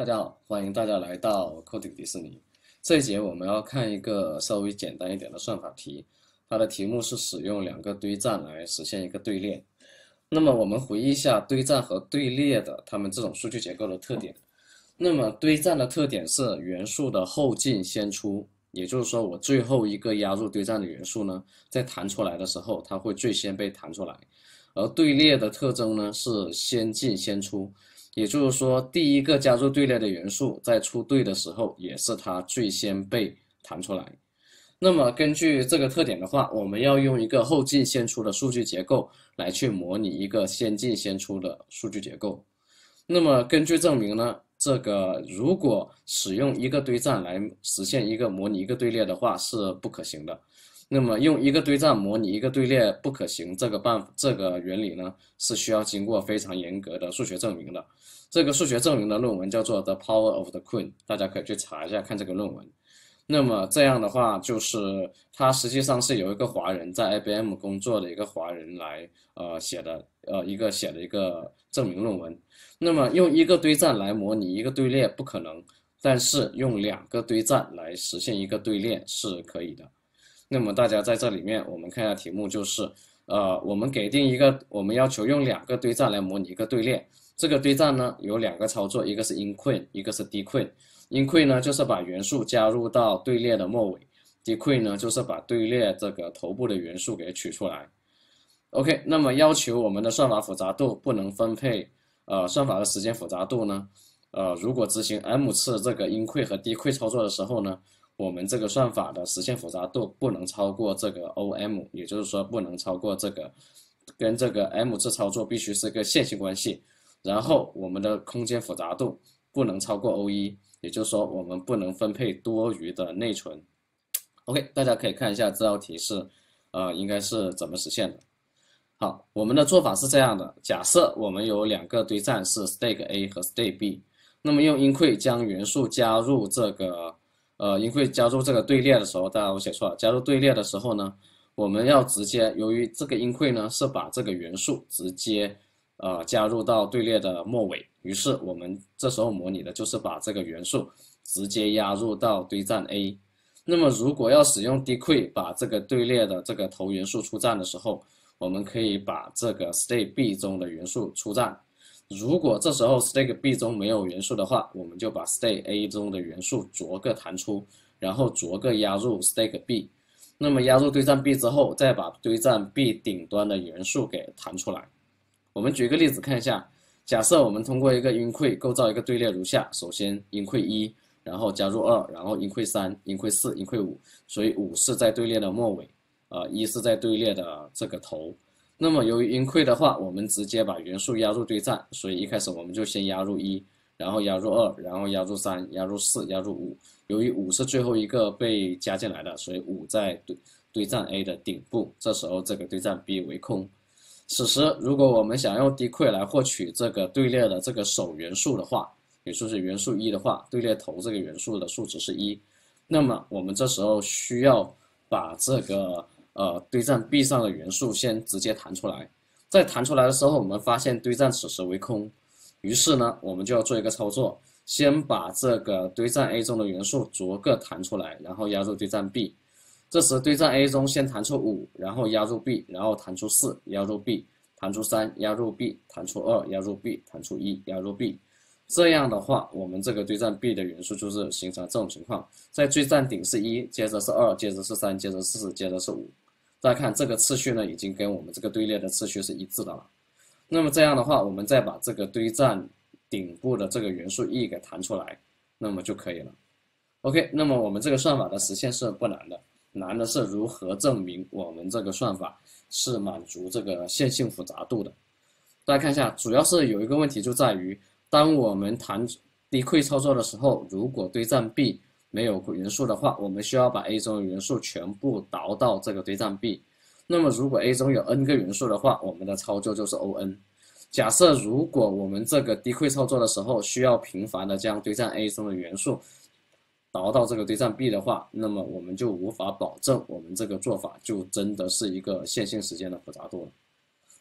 大家好，欢迎大家来到 Coding 迪士尼。这一节我们要看一个稍微简单一点的算法题，它的题目是使用两个堆栈来实现一个队列。那么我们回忆一下堆栈和队列的它们这种数据结构的特点。那么堆栈的特点是元素的后进先出，也就是说我最后一个压入堆栈的元素呢，在弹出来的时候，它会最先被弹出来。而队列的特征呢是先进先出，也就是说第一个加入队列的元素在出队的时候，也是它最先被弹出来。那么根据这个特点的话，我们要用一个后进先出的数据结构来去模拟一个先进先出的数据结构。那么根据证明呢，这个如果使用一个堆栈来实现一个模拟一个队列的话是不可行的。那么用一个堆栈模拟一个队列不可行，这个原理呢是需要经过非常严格的数学证明的。这个数学证明的论文叫做《The Power of the Queen》，大家可以去查一下看这个论文。那么这样的话，就是他实际上是有一个华人在 IBM 工作的一个华人来写的一个证明论文。那么用一个堆栈来模拟一个队列不可能，但是用两个堆栈来实现一个队列是可以的。那么大家在这里面，我们看一下题目，就是我们给定一个，我们要求用两个堆栈来模拟一个队列。这个堆栈呢有两个操作，一个是 include， 一个是 declude。include 呢就是把元素加入到队列的末尾 ，declude 呢就是把队列这个头部的元素给取出来。OK， 那么要求我们的算法复杂度不能分配，算法的时间复杂度呢，如果执行 m 次这个 include 和 declude 操作的时候呢，我们这个算法的实现复杂度不能超过这个 OM， 也就是说不能超过这个跟这个 m 次操作必须是个线性关系。然后我们的空间复杂度不能超过 O1， 也就是说我们不能分配多余的内存。OK， 大家可以看一下这道题是，应该是怎么实现的。好，我们的做法是这样的：假设我们有两个堆栈是 state A 和 state B， 那么用 include 将元素加入这个include 加入这个队列的时候，大家我写错了，加入队列的时候呢，我们要直接由于这个 include 呢是把这个元素直接加入到队列的末尾，于是我们这时候模拟的就是把这个元素直接压入到堆栈 A。那么如果要使用 declude 把这个队列的这个头元素出站的时候，我们可以把这个 state B 中的元素出站。如果这时候 state B 中没有元素的话，我们就把 state A 中的元素逐个弹出，然后逐个压入 state B。那么压入堆栈 B 之后，再把堆栈 B 顶端的元素给弹出来。我们举个例子看一下，假设我们通过一个 include 构造一个队列如下：首先 include 1，然后加入2，然后 include 3、include 4、include 5，所以5是在队列的末尾，1是在队列的这个头。那么由于 include 的话，我们直接把元素压入堆栈，所以一开始我们就先压入1，然后压入2，然后压入3，压入4，压入5。由于5是最后一个被加进来的，所以5在堆栈 A 的顶部，这时候这个堆栈 B 为空。此时，如果我们想用 declude 来获取这个队列的这个首元素的话，也就是元素1的话，队列头这个元素的数值是1，那么我们这时候需要把这个堆栈 B 上的元素先直接弹出来。在弹出来的时候，我们发现堆栈此时为空，于是呢，我们就要做一个操作，先把这个堆栈 A 中的元素逐个弹出来，然后压入堆栈 B。这时堆栈 A 中先弹出5，然后压入 B， 然后弹出4，压入 B， 弹出3，压入 B， 弹出2，压入 B， 弹出1，压入 B。这样的话，我们这个堆栈 B 的元素就是形成这种情况，在堆栈顶是1，接着是2，接着是3，接着是4，接着是5。大家看这个次序呢，已经跟我们这个队列的次序是一致的了。那么这样的话，我们再把这个堆栈顶部的这个元素 E 给弹出来，那么就可以了。OK， 那么我们这个算法的实现是不难的。难的是如何证明我们这个算法是满足这个线性复杂度的。大家看一下，主要是有一个问题就在于，当我们弹declude操作的时候，如果堆栈 B 没有元素的话，我们需要把 A 中的元素全部导到这个堆栈 B。那么如果 A 中有 n 个元素的话，我们的操作就是 ON。假设如果我们这个declude操作的时候需要频繁的将堆栈 A 中的元素导到这个堆栈 B 的话，那么我们就无法保证我们这个做法就真的是一个线性时间的复杂度了。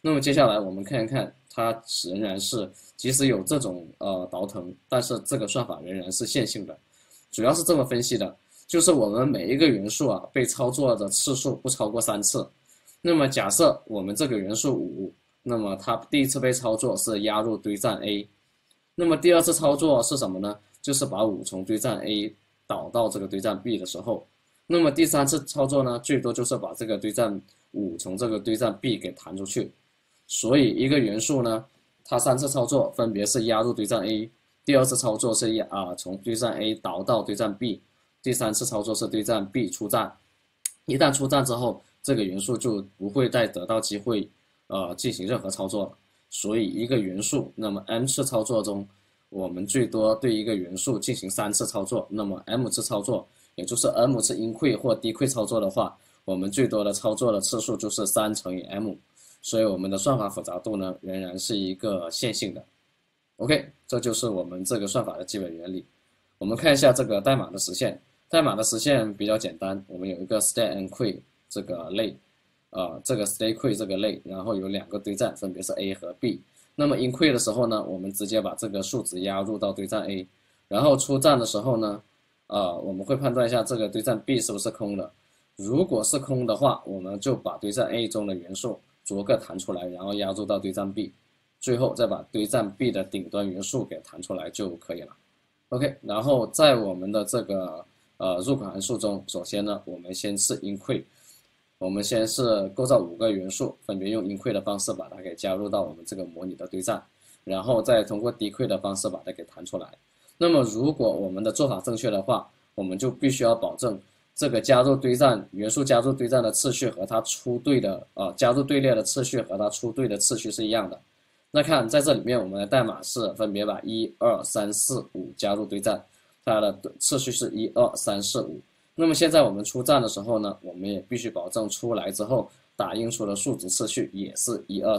那么接下来我们看一看，它仍然是即使有这种倒腾，但是这个算法仍然是线性的，主要是这么分析的，就是我们每一个元素啊被操作的次数不超过3次。那么假设我们这个元素5，那么它第一次被操作是压入堆栈 A，那么第二次操作是什么呢？就是把5从堆栈 A 导到这个堆栈 B 的时候，那么第三次操作呢，最多就是把这个堆栈5从这个堆栈 B 给弹出去。所以一个元素呢，它3次操作分别是压入堆栈 A，第二次操作是从堆栈 A 导到堆栈 B，第三次操作是堆栈 B 出站。一旦出站之后，这个元素就不会再得到机会进行任何操作了。所以一个元素，那么 m 次操作中，我们最多对一个元素进行3次操作，那么 m 次操作，也就是 m 次阴馈或低馈操作的话，我们最多的操作的次数就是3乘以 m。所以我们的算法复杂度呢，仍然是一个线性的。OK， 这就是我们这个算法的基本原理。我们看一下这个代码的实现。代码的实现比较简单，我们有一个 state and query 这个类，这个 state query 这个类，然后有2个堆栈，分别是 A 和 B。那么 in query 的时候呢，我们直接把这个数值压入到堆栈 A， 然后出站的时候呢，我们会判断一下这个堆栈 B 是不是空的。如果是空的话，我们就把堆栈 A 中的元素逐个弹出来，然后压入到堆栈 B， 最后再把堆栈 B 的顶端元素给弹出来就可以了。OK， 然后在我们的这个入口函数中，首先呢，我们先是 include， 我们先是构造5个元素，分别用 include 的方式把它给加入到我们这个模拟的堆栈，然后再通过 declude 的方式把它给弹出来。那么如果我们的做法正确的话，我们就必须要保证这个加入堆栈元素加入堆栈的次序和它出队的加入队列的次序和它出队的次序是一样的。那看在这里面，我们的代码是分别把1、2、3、4、5加入堆栈，它的次序是1、2、3、4、5。那么现在我们出站的时候呢，我们也必须保证出来之后打印出的数值次序也是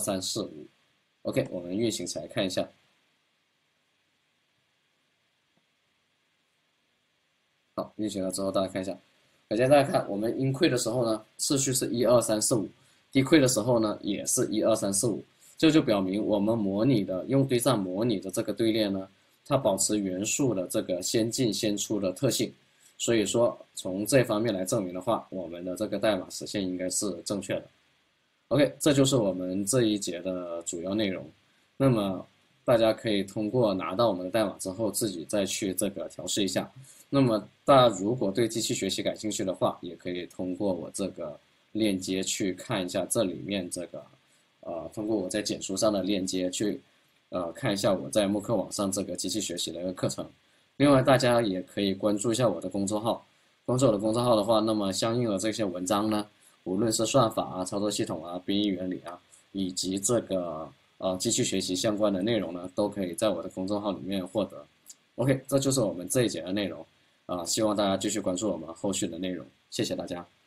1、2、3、4、5。OK， 我们运行起来看一下。好，运行了之后大家看一下，首先大家看我们include的时候呢，次序是1、2、3、4、5；declude的时候呢，也是1、2、3、4、5。这就表明我们模拟的用堆栈模拟的这个队列呢，它保持元素的这个先进先出的特性。所以说从这方面来证明的话，我们的这个代码实现应该是正确的。OK， 这就是我们这一节的主要内容。那么大家可以通过拿到我们的代码之后，自己再去这个调试一下。那么大家如果对机器学习感兴趣的话，也可以通过我这个链接去看一下这里面这个通过我在简书上的链接去看一下我在慕课网上这个机器学习的一个课程。另外大家也可以关注一下我的公众号，关注我的公众号的话，那么相应的这些文章呢，无论是算法啊、操作系统啊、编译原理啊，以及这个机器学习相关的内容呢，都可以在我的公众号里面获得。OK， 这就是我们这一节的内容希望大家继续关注我们后续的内容，谢谢大家。